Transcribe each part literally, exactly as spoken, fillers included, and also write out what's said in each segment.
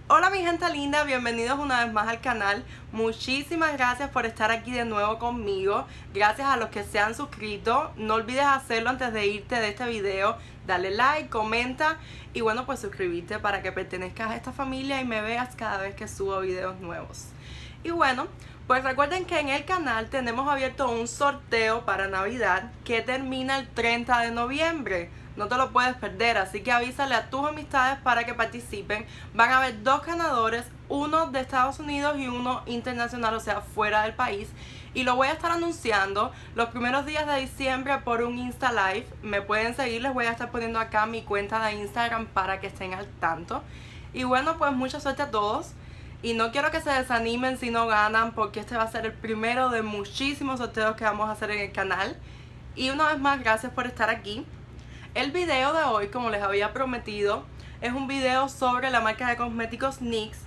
Hola mi gente linda, bienvenidos una vez más al canal. Muchísimas gracias por estar aquí de nuevo conmigo. Gracias a los que se han suscrito. No olvides hacerlo antes de irte de este video. Dale like, comenta y bueno, pues suscribirte para que pertenezcas a esta familia y me veas cada vez que subo videos nuevos. Y bueno, pues recuerden que en el canal tenemos abierto un sorteo para Navidad que termina el treinta de noviembre. No te lo puedes perder, así que avísale a tus amistades para que participen. Van a haber dos ganadores, uno de Estados Unidos y uno internacional, o sea, fuera del país. Y lo voy a estar anunciando los primeros días de diciembre por un Insta Live. Me pueden seguir, les voy a estar poniendo acá mi cuenta de Instagram para que estén al tanto. Y bueno, pues mucha suerte a todos. Y no quiero que se desanimen si no ganan, porque este va a ser el primero de muchísimos sorteos que vamos a hacer en el canal. Y una vez más, gracias por estar aquí. El video de hoy, como les había prometido, es un video sobre la marca de cosméticos NYX,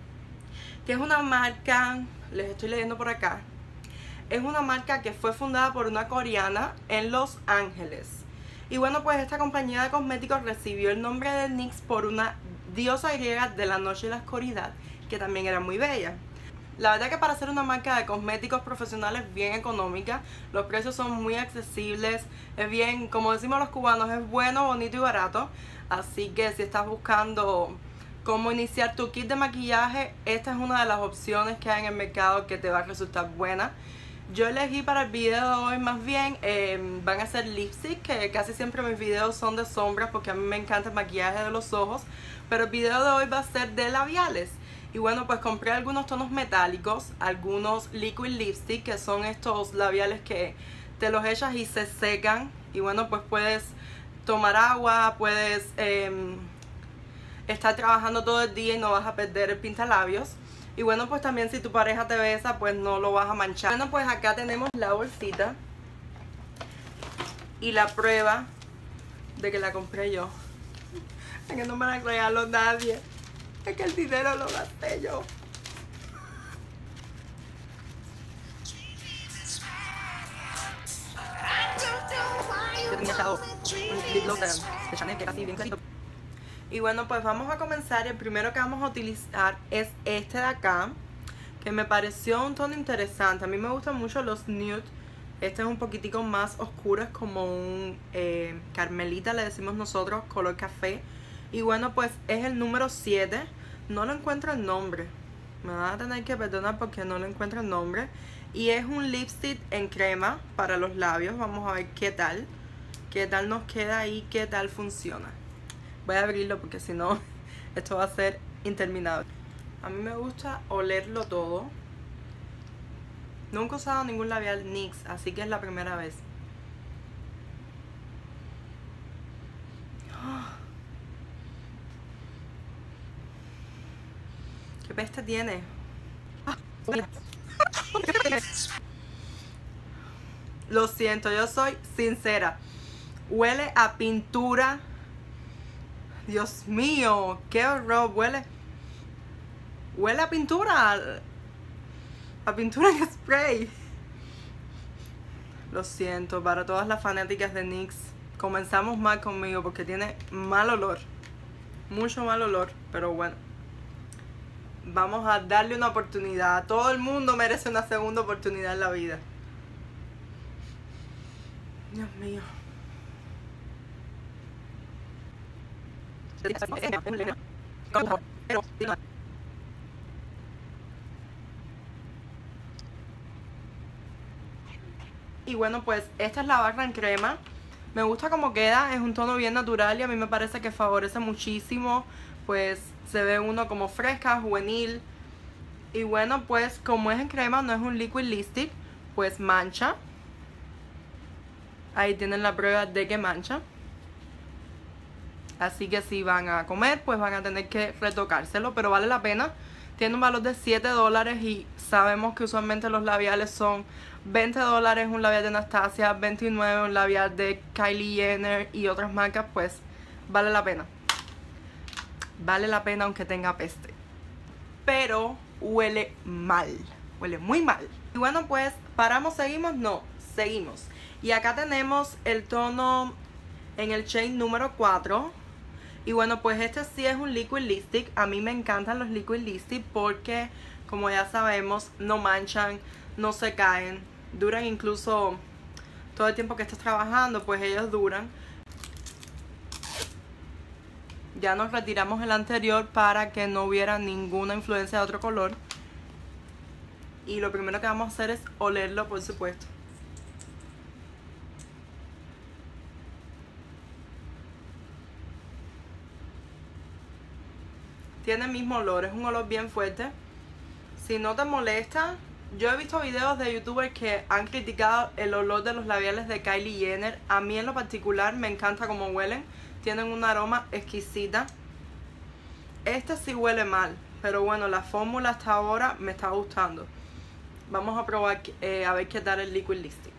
que es una marca, les estoy leyendo por acá, es una marca que fue fundada por una coreana en Los Ángeles. Y bueno, pues esta compañía de cosméticos recibió el nombre de NYX por una diosa griega de la noche y la oscuridad, que también era muy bella. La verdad que para hacer una marca de cosméticos profesionales bien económica, los precios son muy accesibles, es bien, como decimos los cubanos, es bueno, bonito y barato. Así que si estás buscando cómo iniciar tu kit de maquillaje, esta es una de las opciones que hay en el mercado que te va a resultar buena. Yo elegí para el video de hoy más bien, eh, van a ser lipstick, que casi siempre mis videos son de sombras porque a mí me encanta el maquillaje de los ojos, pero el video de hoy va a ser de labiales. Y bueno, pues compré algunos tonos metálicos, algunos liquid lipstick, que son estos labiales que te los echas y se secan. Y bueno, pues puedes tomar agua, puedes eh, estar trabajando todo el día y no vas a perder el pintalabios. Y bueno, pues también si tu pareja te besa, pues no lo vas a manchar. Bueno, pues acá tenemos la bolsita y la prueba de que la compré yo. Es que no me la regaló nadie. Es que el dinero lo gasté yo. Yo tenía echado un lip gloss de, de Chanel que era así bien clarito. Y bueno, pues vamos a comenzar. El primero que vamos a utilizar es este de acá, que me pareció un tono interesante. A mí me gustan mucho los nude. Este es un poquitico más oscuro, es como un eh, carmelita, le decimos nosotros, color café. Y bueno, pues es el número siete. No lo encuentro el nombre. Me van a tener que perdonar porque no lo encuentro el nombre. Y es un lipstick en crema para los labios. Vamos a ver qué tal. Qué tal nos queda ahí, qué tal funciona. Voy a abrirlo porque si no, esto va a ser interminable. A mí me gusta olerlo todo. Nunca he usado ningún labial NYX, así que es la primera vez. ¿Qué peste tiene? Lo siento, yo soy sincera. Huele a pintura. Dios mío, qué horror. Huele. Huele a pintura. A pintura en spray. Lo siento, para todas las fanáticas de NYX. Comenzamos mal conmigo porque tiene mal olor. Mucho mal olor, pero bueno. Vamos a darle una oportunidad. Todo el mundo merece una segunda oportunidad en la vida. Dios mío. Y bueno, pues esta es la barra en crema. Me gusta cómo queda, es un tono bien natural y a mí me parece que favorece muchísimo. Pues se ve uno como fresca, juvenil. Y bueno, pues como es en crema, no es un liquid lipstick, pues mancha. Ahí tienen la prueba de que mancha. Así que si van a comer, pues van a tener que retocárselo, pero vale la pena. Tiene un valor de siete dólares y sabemos que usualmente los labiales son veinte dólares, un labial de Anastasia, veintinueve, un labial de Kylie Jenner y otras marcas, pues vale la pena. Vale la pena aunque tenga peste. Pero huele mal. Huele muy mal. Y bueno, pues, ¿paramos? ¿Seguimos? No, seguimos. Y acá tenemos el tono en el shade número cuatro. Y bueno, pues este sí es un liquid lipstick. A mí me encantan los liquid lipstick porque, como ya sabemos, no manchan, no se caen, duran incluso todo el tiempo que estés trabajando, pues ellos duran. Ya nos retiramos el anterior para que no hubiera ninguna influencia de otro color. Y lo primero que vamos a hacer es olerlo, por supuesto. Tiene el mismo olor, es un olor bien fuerte. Si no te molesta, yo he visto videos de youtubers que han criticado el olor de los labiales de Kylie Jenner. A mí en lo particular me encanta cómo huelen. Tienen un aroma exquisita. Este sí huele mal, pero bueno, la fórmula hasta ahora me está gustando. Vamos a probar eh, a ver qué tal el liquid lipstick.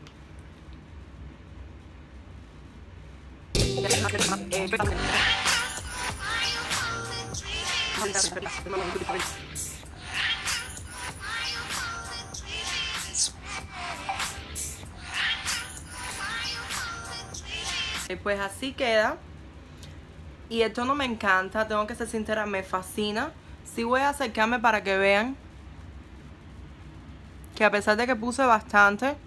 Pues así queda. Y el tono me encanta, tengo que ser sincera, me fascina. Sí voy a acercarme para que vean que a pesar de que puse bastante,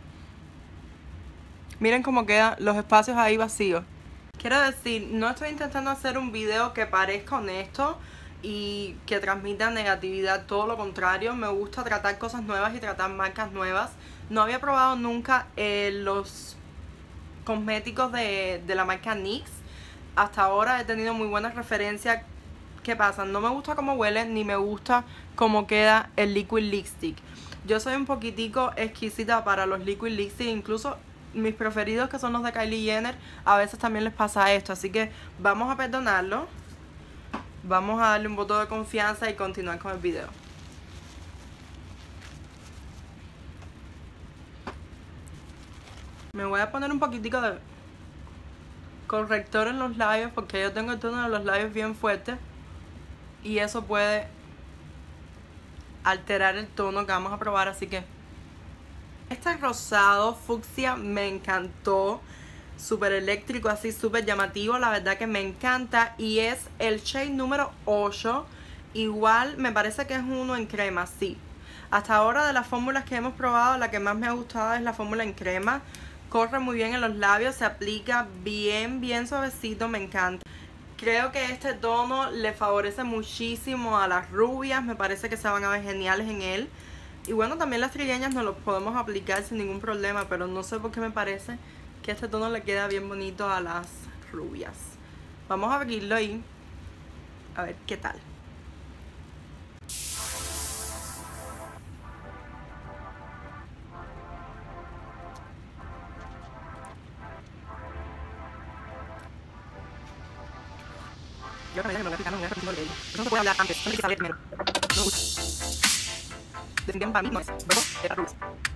miren cómo quedan los espacios ahí vacíos. Quiero decir, no estoy intentando hacer un video que parezca honesto y que transmita negatividad, todo lo contrario. Me gusta tratar cosas nuevas y tratar marcas nuevas. No había probado nunca eh, los cosméticos de, de la marca NYX. Hasta ahora he tenido muy buenas referencias. ¿Qué pasa? No me gusta cómo huele ni me gusta cómo queda el liquid lipstick. Yo soy un poquitico exquisita para los liquid lipstick, incluso mis preferidos que son los de Kylie Jenner, a veces también les pasa esto, así que vamos a perdonarlo. Vamos a darle un voto de confianza y continuar con el video. Me voy a poner un poquitico de corrector en los labios porque yo tengo el tono de los labios bien fuerte y eso puede alterar el tono que vamos a probar, así que este rosado fucsia me encantó, súper eléctrico, así súper llamativo, la verdad que me encanta y es el shade número ocho. Igual me parece que es uno en crema, sí. Hasta ahora de las fórmulas que hemos probado, la que más me ha gustado es la fórmula en crema. Corre muy bien en los labios, se aplica bien, bien suavecito, me encanta. Creo que este tono le favorece muchísimo a las rubias, me parece que se van a ver geniales en él. Y bueno, también las trigueñas nos los podemos aplicar sin ningún problema, pero no sé por qué me parece que este tono le queda bien bonito a las rubias. Vamos a abrirlo y a ver qué tal. Yo que me voy a explicar, no voy a explicar ello. Eso no se puede hablar antes, no hay que saber primero. No me gusta. Definitivamente para mí no es. Luego, de las rubias.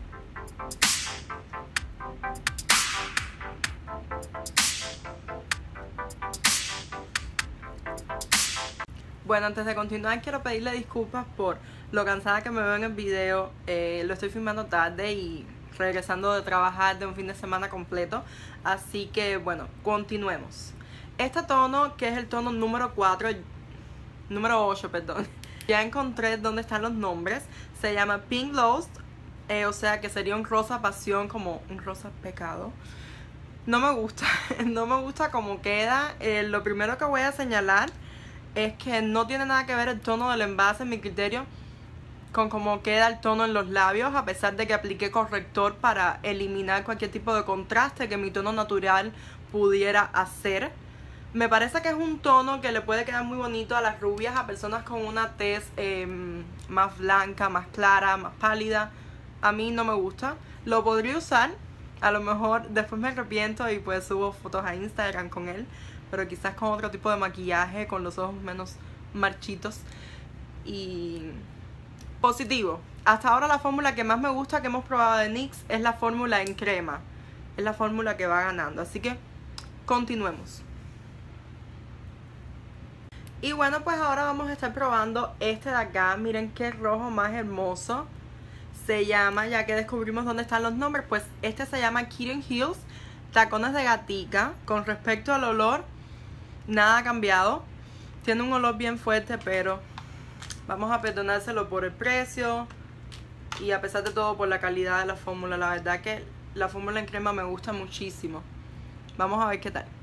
Bueno, antes de continuar quiero pedirle disculpas por lo cansada que me veo en el video. Eh, lo estoy filmando tarde y regresando de trabajar de un fin de semana completo. Así que bueno, continuemos. Este tono, que es el tono número cuatro, número ocho, perdón. Ya encontré dónde están los nombres. Se llama Pink Lost, eh, o sea que sería un rosa pasión, como un rosa pecado. No me gusta, no me gusta cómo queda. Eh, lo primero que voy a señalar es que no tiene nada que ver el tono del envase, en mi criterio, con cómo queda el tono en los labios, a pesar de que apliqué corrector para eliminar cualquier tipo de contraste que mi tono natural pudiera hacer. Me parece que es un tono que le puede quedar muy bonito a las rubias, a personas con una tez eh, más blanca, más clara, más pálida. A mí no me gusta. Lo podría usar, a lo mejor después me arrepiento y pues subo fotos a Instagram con él, pero quizás con otro tipo de maquillaje, con los ojos menos marchitos. Y positivo. Hasta ahora la fórmula que más me gusta que hemos probado de NYX es la fórmula en crema. Es la fórmula que va ganando, así que continuemos. Y bueno, pues ahora vamos a estar probando este de acá. Miren qué rojo más hermoso. Se llama, ya que descubrimos dónde están los nombres, pues este se llama Kitten Heels, tacones de gatica. Con respecto al olor, nada ha cambiado. Tiene un olor bien fuerte, pero vamos a perdonárselo por el precio y a pesar de todo por la calidad de la fórmula. La verdad que la fórmula en crema me gusta muchísimo. Vamos a ver qué tal.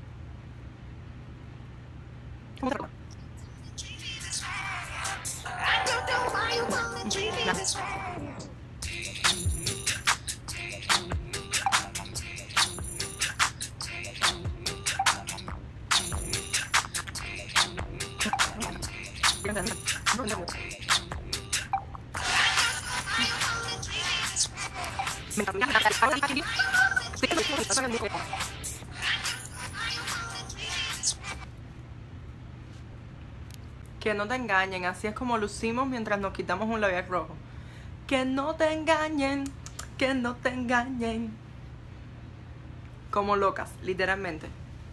Que no te engañen, así es como lucimos mientras nos quitamos un labial rojo. Que no te engañen, que no te engañen. Como locas, literalmente.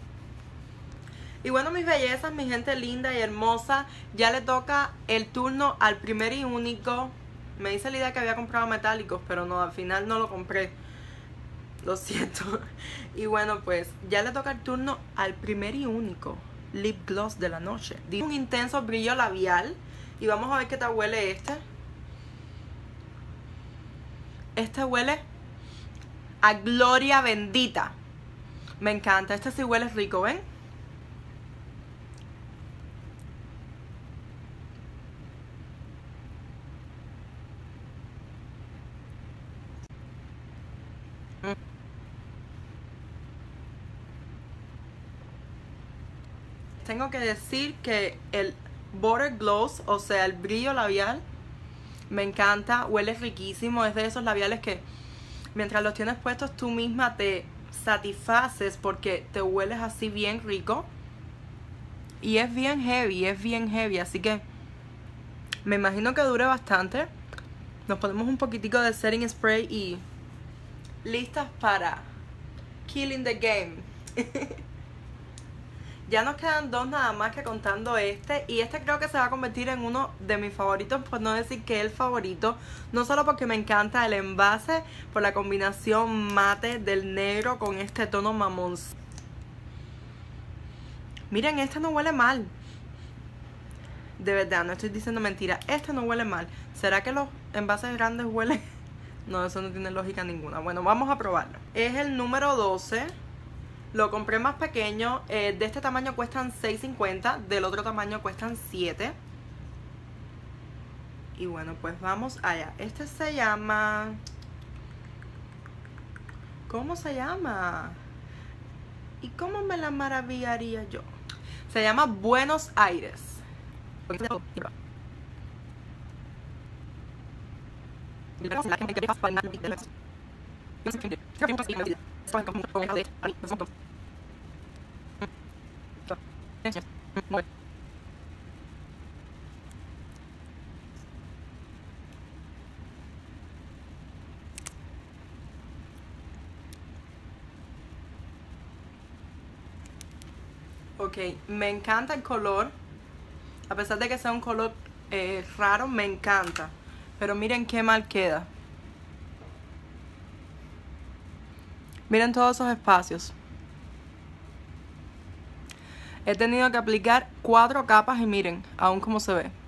Y bueno, mis bellezas, mi gente linda y hermosa, ya le toca el turno al primer y único. Me hice la idea que había comprado metálicos, pero no, al final no lo compré. Lo siento. Y bueno, pues ya le toca el turno al primer y único lip gloss de la noche. Dice un intenso brillo labial. Y vamos a ver qué tal huele este. Este huele a gloria bendita. Me encanta. Este sí huele rico, ¿ven? Tengo que decir que el Butter Gloss, o sea, el brillo labial, me encanta, huele riquísimo. Es de esos labiales que mientras los tienes puestos tú misma te satisfaces porque te hueles así bien rico. Y es bien heavy, es bien heavy, así que me imagino que dure bastante. Nos ponemos un poquitico de setting spray y listas para killing the game. Ya nos quedan dos nada más que contando este. Y este creo que se va a convertir en uno de mis favoritos, por no decir que el favorito. No solo porque me encanta el envase, por la combinación mate del negro con este tono mamón. Miren, este no huele mal. De verdad, no estoy diciendo mentira. Este no huele mal. ¿Será que los envases grandes huelen? No, eso no tiene lógica ninguna. Bueno, vamos a probarlo. Es el número doce. Lo compré más pequeño, eh, de este tamaño cuestan seis cincuenta, del otro tamaño cuestan siete. Y bueno, pues vamos allá. Este se llama... ¿Cómo se llama? ¿Y cómo me la maravillaría yo? Se llama Buenos Aires. Ok, me encanta el color. A pesar de que sea un color eh, raro, me encanta. Pero miren qué mal queda. Miren todos esos espacios. He tenido que aplicar cuatro capas y miren, aún como se ve.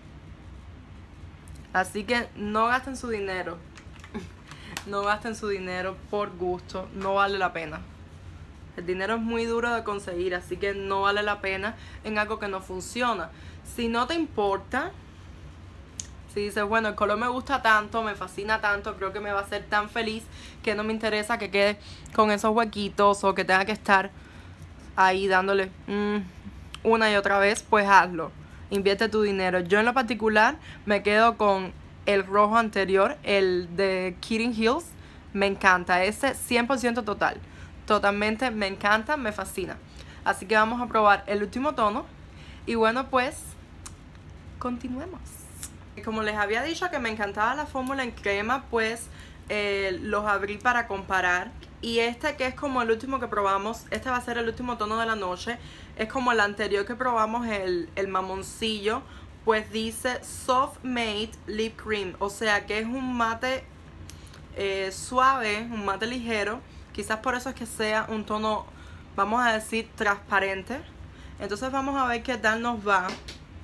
Así que no gasten su dinero. No gasten su dinero por gusto. No vale la pena. El dinero es muy duro de conseguir, así que no vale la pena en algo que no funciona. Si no te importa, si dices, bueno, el color me gusta tanto, me fascina tanto, creo que me va a hacer tan feliz que no me interesa que quede con esos huequitos o que tenga que estar ahí dándole mmm, una y otra vez, pues hazlo. Invierte tu dinero. Yo en lo particular me quedo con el rojo anterior, el de Kidding Hills. Me encanta, ese cien por ciento total. Totalmente me encanta, me fascina. Así que vamos a probar el último tono. Y bueno, pues continuemos. Como les había dicho que me encantaba la fórmula en crema, pues eh, los abrí para comparar. Y este que es como el último que probamos, este va a ser el último tono de la noche. Es como el anterior que probamos, el, el mamoncillo. Pues dice Soft Matte Lip Cream. O sea que es un mate eh, suave, un mate ligero. Quizás por eso es que sea un tono, vamos a decir, transparente. Entonces vamos a ver qué tal nos va.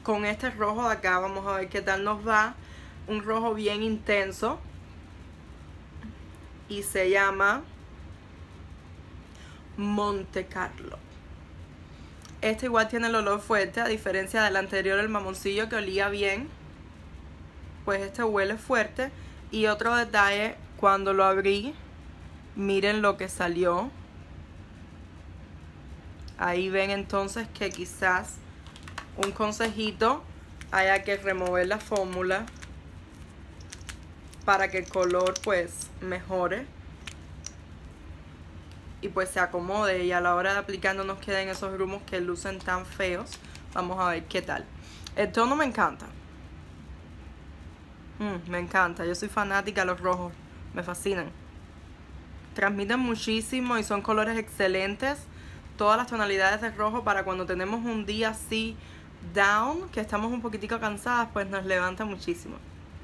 con este rojo de acá. Vamos a ver qué tal nos va. Un rojo bien intenso. Y se llama Monte Carlo. Este igual tiene el olor fuerte, a diferencia del anterior, el mamoncillo, que olía bien. Pues este huele fuerte. Y otro detalle, cuando lo abrí, miren lo que salió. Ahí ven entonces que quizás un consejito, haya que remover la fórmula para que el color pues mejore y pues se acomode, y a la hora de aplicar no nos queden esos grumos que lucen tan feos. Vamos a ver qué tal. El tono me encanta. Mm, me encanta. Yo soy fanática de los rojos. Me fascinan. Transmiten muchísimo y son colores excelentes. Todas las tonalidades de rojo para cuando tenemos un día así down, que estamos un poquitico cansadas, pues nos levanta muchísimo.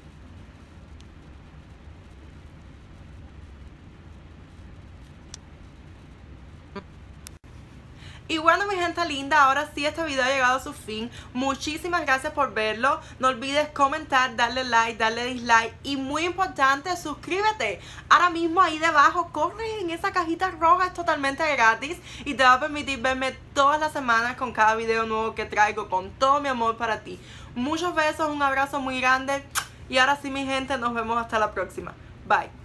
Y bueno, mi gente linda, ahora sí este video ha llegado a su fin. Muchísimas gracias por verlo. No olvides comentar, darle like, darle dislike y muy importante, suscríbete. Ahora mismo ahí debajo, corre en esa cajita roja, es totalmente gratis y te va a permitir verme todas las semanas con cada video nuevo que traigo con todo mi amor para ti. Muchos besos, un abrazo muy grande y ahora sí, mi gente, nos vemos hasta la próxima. Bye.